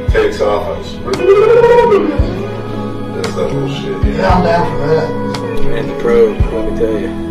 takes off and that's that little shit. Yeah, I'm down for that. Man, the pro, let me tell you.